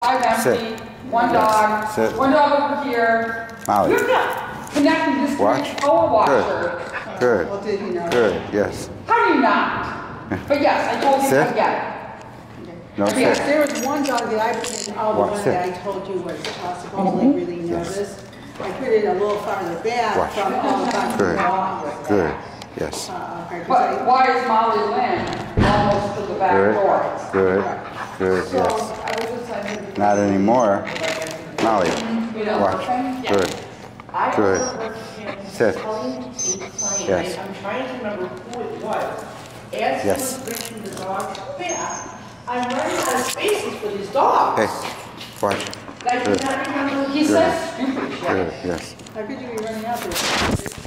5 empty, Sit. one dog, Sit. one dog over here. Molly. You're not connecting this to Watch. a power washer. Good. Well, did you know? Good. Yes. How do you not? But yes, I told you Sit. to get No, Yes. sit. There was one dog that I put in, the Watch one it. that I told you was supposedly really nervous. I put it a little farther back Watch. from all the dogs. Good. Good. Yes. But why is Molly Lynn almost to the back Good. door? Good. Good. So Yes. I was just like, Not anymore. Molly. You know, Watch. Good. I Good. overheard him Sit. telling a client, Yes. I'm trying to remember who it was. As he Yes. was bringing the dogs back, I'm running out of spaces for these dogs. Hey. Watch. I do not remember. He says stupid shit. Good. Yes. how could you be running out there?